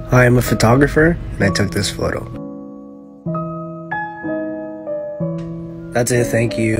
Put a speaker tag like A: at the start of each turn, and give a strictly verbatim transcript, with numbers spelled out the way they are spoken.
A: I am a photographer, and I took this photo. That's it, thank you.